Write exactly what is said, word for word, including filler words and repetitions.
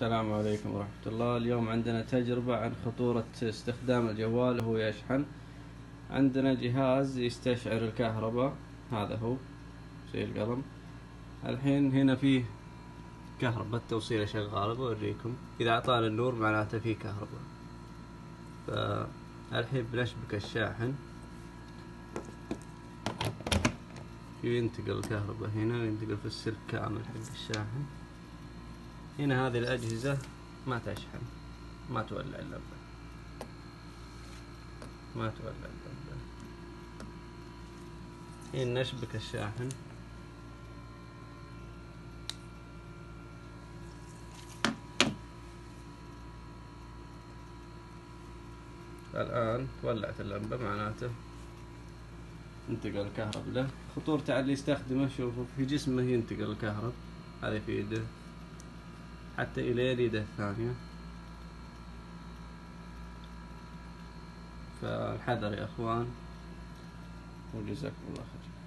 السلام عليكم ورحمة الله. اليوم عندنا تجربة عن خطورة استخدام الجوال وهو يشحن. عندنا جهاز يستشعر الكهرباء، هذا هو زي القلم. الحين هنا فيه كهرباء، التوصيلة شغالة، بوريكم إذا أعطانا النور معناته فيه كهرباء. فالحين بنشبك الشاحن، ينتقل الكهرباء هنا وينتقل في السلك كامل حق الشاحن. هنا هذه الأجهزة ما تشحن، ما تولع اللمبة، ما تولع اللمبة. حين نشبك الشاحن الآن تولعت اللمبة، معناته انتقل الكهرب له. خطورته على اللي يستخدمه، شوفوا في جسمه ينتقل الكهرب، هذا في يده حتى إلى اليد الثانية. فالحذر يا أخوان، وجزاكم الله خير.